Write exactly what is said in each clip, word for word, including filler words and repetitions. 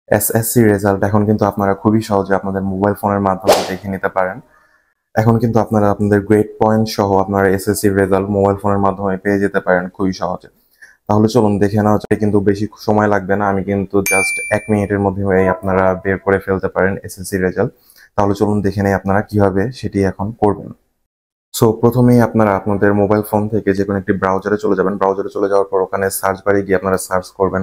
SSC result এখন কিন্তু আপনারা খুবই সহজে আপনাদের মোবাইল ফোনের মাধ্যমে দেখে নিতে পারেন। এখন কিন্তু আপনারা আপনাদের গ্রেড পয়েন্ট সহ আপনারা এসএসসি রেজাল্ট মোবাইল ফোনের মাধ্যমে পেয়ে যেতে পারেন খুবই সহজে। তাহলে চলুন দেখে নেওয়া যায়, কিন্তু বেশি সময় লাগবে না, আমি কিন্তু জাস্ট এক মিনিটের মধ্যে আপনারা বের করে ফেলতে পারেন এসএসসি রেজাল্ট। তাহলে চলুন দেখে নেই আপনারা কিভাবে সেটি এখন করবেন। সো প্রথমেই আপনারা আপনাদের মোবাইল ফোন থেকে যে কোনো একটি ব্রাউজারে চলে যাবেন। ব্রাউজারে চলে যাওয়ার পর ওখানে সার্চ বারে গিয়ে আপনারা সার্চ করবেন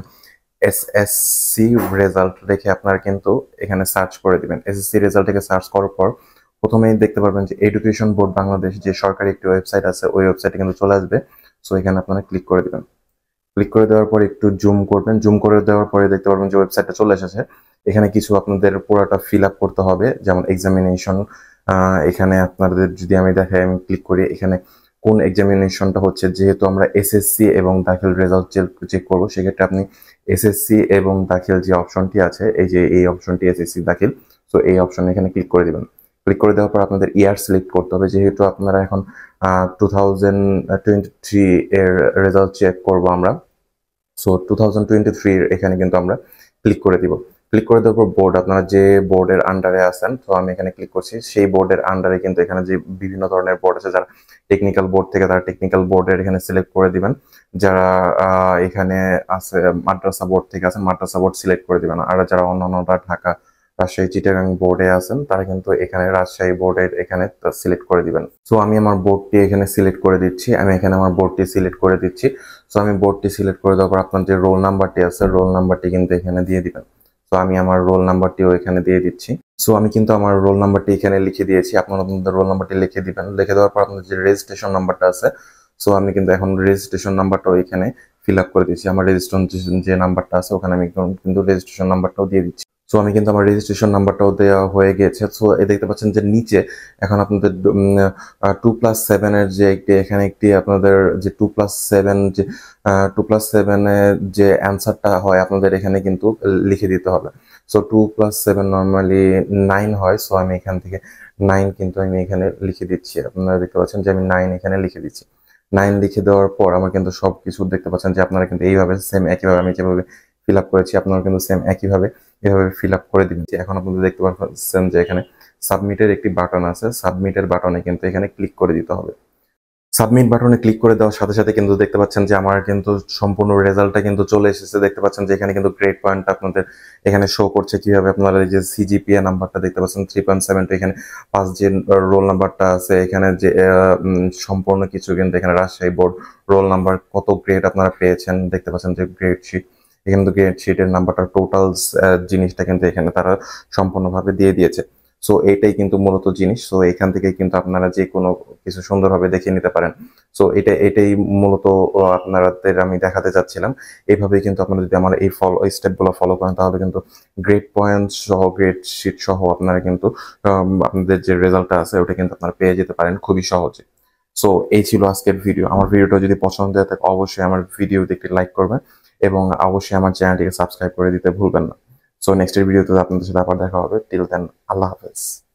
এসএসসি রেজাল্ট, দেখে আপনারা কিন্তু এখানে সার্চ করে দিবেন। এসএসসি রেজাল্ট থেকে সার্চ করার পর প্রথমেই দেখতে পারবেন যে এডুকেশন বোর্ড বাংলাদেশ যে সরকারি একটি ওয়েবসাইট আছে, ওই ওয়েবসাইটে কিন্তু চলে আসবে। সো এখানে আপনারা ক্লিক করে দিবেন। ক্লিক করে দেওয়ার পর একটু জুম করবেন। জুম করে দেওয়ার পরে দেখতে পারবেন যে ওয়েবসাইটটা চলে এসেছে। এখানে কিছু আপনাদের পুরোটা ফিল আপ করতে হবে, যেমন এক্সামিনেশন। এখানে আপনাদের যদি আমি দেখাই, আমি ক্লিক করি, এখানে কোন এক্সামিনেশনটা হচ্ছে, যেহেতু আমরা এসএসসি এবং দাখিল রেজাল্ট চেক করবো, সেক্ষেত্রে আপনি এসএসসি এবং দাখিল যে অপশনটি আছে, এই যে এই অপশনটি এসএসসি দাখিল, তো এই অপশনে এখানে ক্লিক করে দিবেন। ক্লিক করে দেওয়ার পর আপনাদের ইয়ার সিলেক্ট করতে হবে, যেহেতু আপনারা এখন টু থাউজেন্ড টোয়েন্টি থ্রি এর রেজাল্ট চেক করবো আমরা। So two thousand twenty three এখানে কিন্তু আমরা ক্লিক করে দিব। ক্লিক করে দেওয়ার পর বোর্ড, আপনারা যে বোর্ডের আন্ডারে আছেন, তো আমি এখানে ক্লিক করছি, সেই বোর্ডের আন্ডারে কিন্তু এখানে যে বিভিন্ন ধরনের বোর্ড আছে, যারা টেকনিক্যাল বোর্ড থেকে তারা টেকনিক্যাল বোর্ডের এখানে সিলেক্ট করে দিবেন। যারা এখানে আছে মাদ্রাসা বোর্ড থেকে আছেন, মাদ্রাসা বোর্ড সিলেক্ট করে দিবেন। আর যারা অন্যান্যরা ঢাকা, রাজশাহী, চিটাগাং বোর্ডে আছেন, তারা কিন্তু এখানে রাজশাহী বোর্ডের এখানে সিলেক্ট করে দিবেন। সো আমি আমার বোর্ডটি এখানে সিলেক্ট করে দিচ্ছি, আমি এখানে আমার বোর্ডটি সিলেক্ট করে দিচ্ছি। সো আমি বোর্ডটি সিলেক্ট করে দেওয়ার পর আপনার যে রোল নাম্বারটি আছে, রোল নাম্বারটি কিন্তু এখানে দিয়ে দিবেন। সো আমি আমার রোল নাম্বারটিও এখানে দিয়ে দিচ্ছি। সো আমি কিন্তু আমার রোল নাম্বারটি এখানে লিখে দিয়েছি, আপনারা আপনাদের রোল নাম্বারটি লিখে দিবেন। লিখে দেওয়ার পর আপনাদের যে রেজিস্ট্রেশন নাম্বারটা আছে, সো আমি কিন্তু এখন রেজিস্ট্রেশন নাম্বারটাও এখানে ফিল আপ করে দিচ্ছি। আমার রেজিস্ট্রেশন যে নাম্বারটা আছে, ওখানে আমি কিন্তু রেজিস্ট্রেশন নাম্বারটাও দিয়ে দিচ্ছি। সো আমি কিন্তু আমার রেজিস্ট্রেশন নাম্বারটাও দেওয়া হয়ে গেছে। সো এই দেখতে পাচ্ছেন যে নিচে এখন আপনাদের টু প্লাস সেভেনের যে একটি এখানে একটি আপনাদের যে টু প্লাস সেভেন যে টু প্লাস সেভেনের যে অ্যান্সারটা হয় আপনাদের এখানে কিন্তু লিখে দিতে হবে। So two plus seven normally nine হয়। সো আমি এখান থেকে নাইন কিন্তু আমি এখানে লিখে দিচ্ছি। আপনারা দেখতে পাচ্ছেন যে আমি নাইন এখানে লিখে দিচ্ছি। নাইন লিখে দেওয়ার পর আমার কিন্তু সব কিছু দেখতে পাচ্ছেন যে আপনারা কিন্তু এইভাবে সেম একইভাবে আমি যেভাবে ফিল আপ করেছি, আপনারা কিন্তু সেম একইভাবে এভাবে ফিল আপ করে দিবেন। এখন আপনাদের দেখতে পাচ্ছেন যে এখানে সাবমিটের একটি বাটন আছে, সাবমিটের বাটনে কিন্তু এখানে ক্লিক করে দিতে হবে। সাবমিট বাটনে ক্লিক করে দেওয়ার সাথে সাথে কিন্তু দেখতে পাচ্ছেন যে আমার কিন্তু সম্পূর্ণ রেজাল্টটা কিন্তু চলে এসেছে। দেখতে পাচ্ছেন যে এখানে কিন্তু গ্রেড পয়েন্ট আপনাদের এখানে শো করছে কিভাবে। আপনারা এই যে সিজিপিএ নাম্বারটা দেখতে পাচ্ছেন থ্রি পয়েন্ট সেভেন, এখানে পাঁচ যে রোল নাম্বারটা আছে, এখানে যে সম্পূর্ণ কিছু কিন্তু এখানে রাজশাহী বোর্ড রোল নাম্বার কত গ্রেড আপনারা পেয়েছেন দেখতে পাচ্ছেন যে গ্রেড শিট, এখানে কিন্তু গ্রেড শিটের নাম্বারটা টোটাল জিনিসটা কিন্তু এখানে তারা সম্পূর্ণভাবে দিয়ে দিয়েছে। সো এইটাই কিন্তু মূলত জিনিস। সো এখান থেকে কিন্তু আপনারা যে কোনো কিছু সুন্দরভাবে দেখিয়ে নিতে পারেন। সো এটা এটাই মূলত আপনাদের আমি দেখাতে চাচ্ছিলাম। এইভাবেই কিন্তু আপনারা যদি আমার এই ফলো এই স্টেপগুলো ফলো করেন, তাহলে কিন্তু গ্রেড পয়েন্ট সহ গ্রেড শিট সহ আপনারা কিন্তু আপনাদের যে রেজাল্টটা আছে ওটা কিন্তু আপনারা পেয়ে যেতে পারেন খুবই সহজে। সো এই ছিল আজকের ভিডিও। আমার ভিডিওটা যদি পছন্দ হয়ে থাকে অবশ্যই আমার ভিডিওতে একটি লাইক করবেন এবং অবশ্যই আমার চ্যানেলটিকে সাবস্ক্রাইব করে দিতে ভুলবেন না। সো নেক্সটের ভিডিওতে আপনাদের সাথে আবার দেখা হবে। টিল দেন, আল্লাহ হাফেজ।